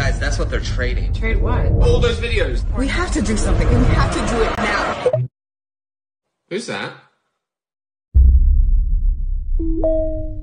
Guys, that's what they're trading. Trade what? All those videos. We have to do something, and we have to do it now. Who's that?